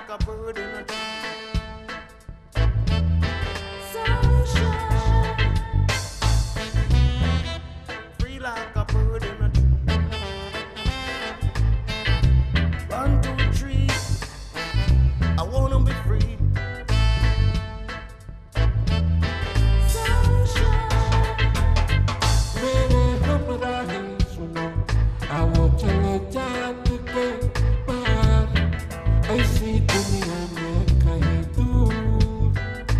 like a bird in a tree. Sunshine, free like a bird in a tree. 1, 2, 3, I wanna be free. मेरे हमराही सुनो, आओ चले चांद के पार, ऐसी दुनिया में कहीं दूर,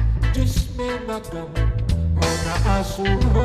जिसमें न गम हो न आंसू हो.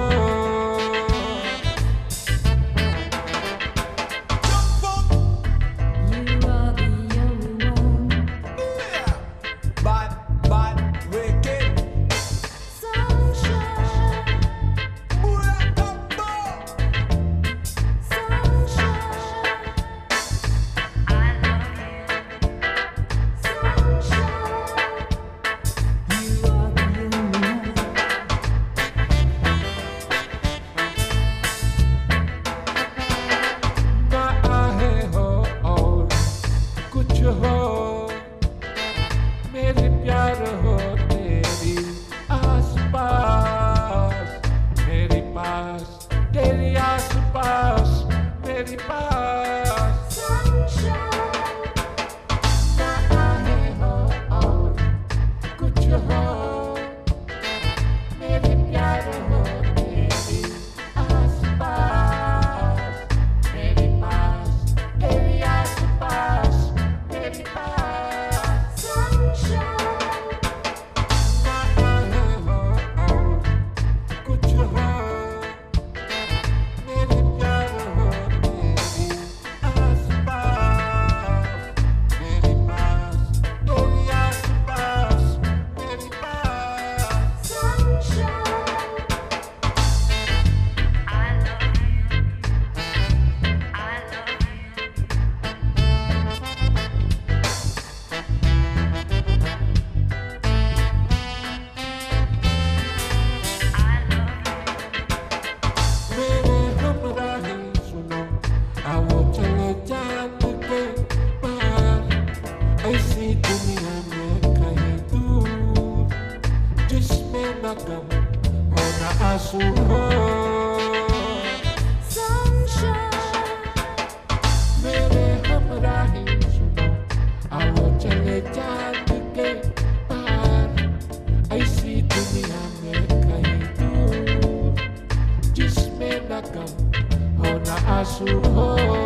Oh